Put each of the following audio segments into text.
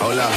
Hola.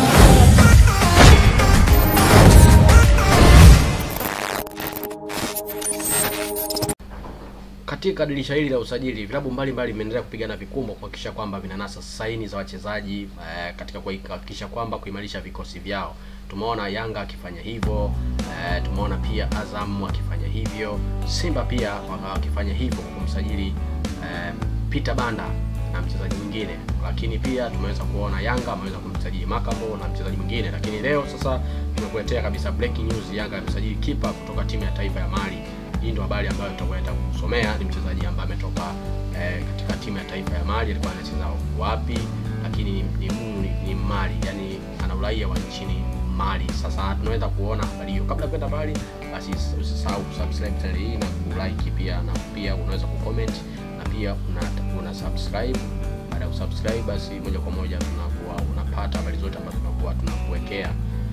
Katika dirisha hili la usajili, vilabu mbalimbali vimeendelea kupigana vikumbo kuhakikisha kwamba vinanasa saini za wachezaji katika kuhakikisha kwamba kuimarisha vikosi vyao. Tumeona Yanga akifanya hivyo, tumeona pia Azam akifanya hivyo, Simba pia wakifanya hivyo kwa kumsajili Peter Banda na mchezaji mwingine. Lakini pia tumeweza kuona Yanga ameweza kumsajili Makambo na mchezaji mwingine. Lakini leo sasa tumekuletea kabisa breaking news, Yanga amesajili kipa kutoka timu ya taifa ya Mali. Hii ndio habari ambayo tutakwenda kusomea. Ni mchezaji ambaye ametoka katika timu ya taifa ya Mali. Alikuwa anacheza wapi? Lakini ni Mali, yani ana uraia wa nchini Mali. Sasa tunaweza kuona habari hiyo. Kabla kwenda mbali, basi usisahau kusubscribe channel hii na kulike pia, na pia unaweza kucomment na pia una subscribe. Baada ya kusubscribe, basi moja kwa moja tunakuwa unapata habari zote ambazo tunakuwa tunakuwekea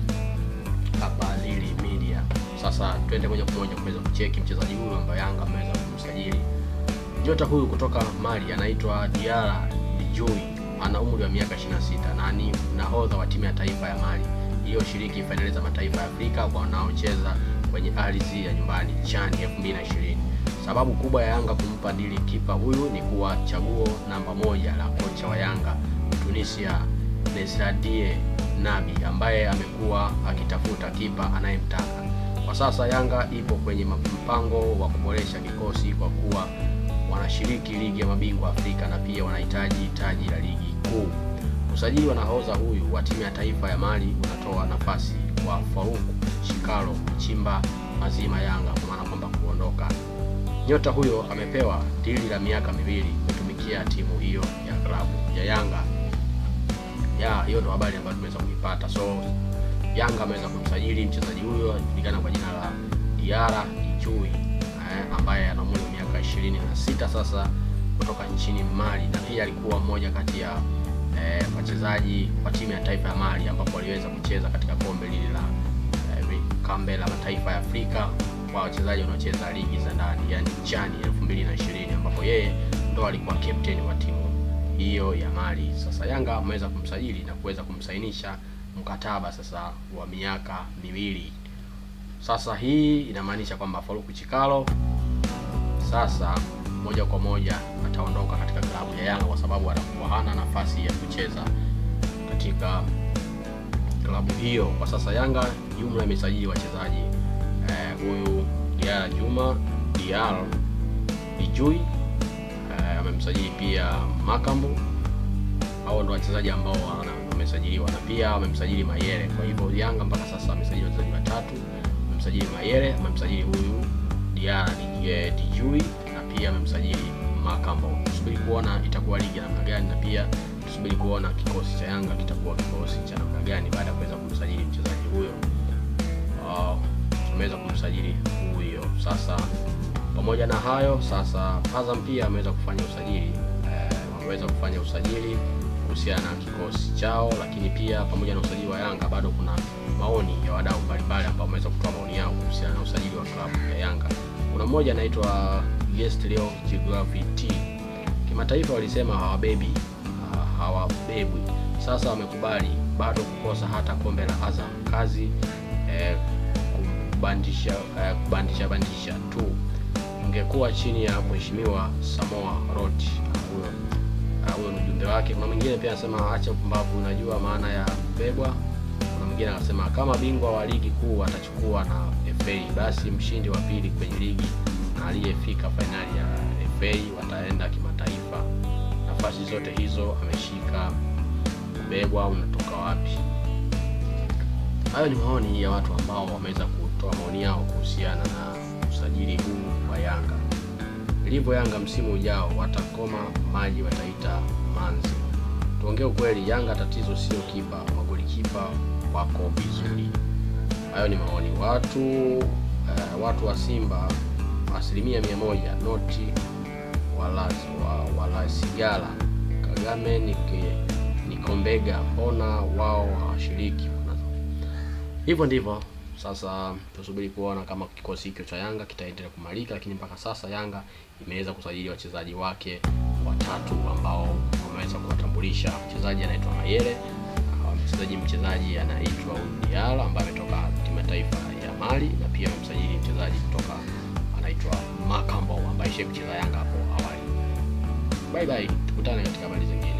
hapa Lili Media. Sasa twende moja kwa moja kuweza kucheki mchezaji huyu ambaye Yanga ameweza kumsajili. Nyota huyu kutoka Mali anaitwa Diarra Dioui, ana umri wa miaka 26 na ni nahodha wa timu ya taifa ya Mali iliyoshiriki fainali za mataifa ya Afrika kwa wanaocheza kwenye ardhi ya nyumbani CHAN 2020. Sababu kubwa ya Yanga kumpa dili kipa huyu ni kuwa chaguo namba 1 la kocha wa Yanga Tunisia Nesradie Nabi, ambaye amekuwa akitafuta kipa anayemtaka. Kwa sasa Yanga ipo kwenye mpango wa kuboresha kikosi kwa kuwa wanashiriki ligi ya mabingwa Afrika na pia wanahitaji taji la ligi kuu. Usajili wa nahodha huyu wa timu ya taifa ya Mali unatoa nafasi kwa Farouk Chikalo kuchimba mazima Yanga, kwa maana kwamba kuondoka. Nyota huyo amepewa dili la miaka 2 kutumikia timu hiyo ya klabu ya Yanga. Hiyo ndio habari ambayo tumeweza kuipata. So Yanga ameweza kumsajili mchezaji huyo anajulikana kwa jina la Diarra Dioui, ambaye ana umri wa miaka 26 sasa, kutoka nchini Mali, na pia alikuwa mmoja kati ya wachezaji wa timu ya taifa ya Mali ambapo aliweza kucheza katika kombe lile la kombe la mataifa ya Afrika kwa wachezaji wanaocheza ligi za ndani, yani CHAN 2020, ambapo yeye ndo alikuwa captain wa timu hiyo ya Mali. Sasa Yanga ameweza kumsajili na kuweza kumsainisha mkataba sasa wa miaka 2. Sasa hii inamaanisha kwamba Farouk Chikalo sasa moja kwa moja ataondoka katika klabu ya Yanga, kwa sababu atakuwa hana nafasi ya kucheza katika klabu hiyo. Kwa sasa Yanga jumla imesajili wachezaji huyu Diarra Dioui, amemsajili pia Makambo. Hao ndio wachezaji ambao wamesajiliwa, na pia wamemsajili Mayele. Kwa hivyo Yanga mpaka sasa amesajili wachezaji 3. Amemsajili Mayele, amemsajili huyu Diarra Dioui na pia amemsajili Makambo. Tusubiri kuona itakuwa ligi namna gani, na pia tusubiri kuona kikosi cha Yanga kitakuwa kikosi cha namna gani baada ya kuweza kumsajili mchezaji huyo. Tumeweza kumsajili huyo. Sasa pamoja na hayo, sasa Azam pia ameweza kufanya usajili, wameweza kufanya usajili kuhusiana na kikosi chao. Lakini pia pamoja na usajili wa Yanga, bado kuna maoni ya wadau mbalimbali ambao wameweza kutoa maoni yao kuhusiana na usajili wa klabu ya Yanga. Kuna mmoja anaitwa Gestlio Geography. Kimataifa walisema hawabebwi. Sasa wamekubali bado kukosa hata kombe la Azam, kazi kubandisha tu. Ungekuwa chini ya mheshimiwa Samoa Roth. Huyo ni ujumbe wake. Kuna mwingine pia anasema acha pumbavu, unajua maana ya kubebwa. Kuna mwingine anasema kama bingwa wa ligi kuu atachukua na FA, basi mshindi wa pili kwenye ligi na aliyefika fainali ya FA wataenda kimataifa. Nafasi zote hizo ameshika, kubebwa unatoka wapi? Hayo ni maoni ya watu ambao wameweza kutoa maoni yao kuhusiana na usajili huu wa Yanga. Ilivyo Yanga msimu ujao watakoma maji, wataita manzi. Tuongee ukweli, Yanga tatizo sio kipa, magolikipa wako vizuri. Hayo ni maoni watu wa Simba 100% noti wala sigara. Kagame ni Kombega, mbona wao hawashiriki? Hivyo ndivyo. Sasa tusubiri kuona kama kikosi hicho cha Yanga kitaendelea kumalika, lakini mpaka sasa Yanga imeweza kusajili wachezaji wake 3 ambao wameweza kuwatambulisha. Mchezaji anaitwa Mayele, mchezaji anaitwa Diallo ambaye ametoka timu ya taifa ya Mali, na pia amemsajili mchezaji kutoka anaitwa Makambo ambaye shemcheza Yanga hapo awali. Bye bye, tukutane katika habari zingine.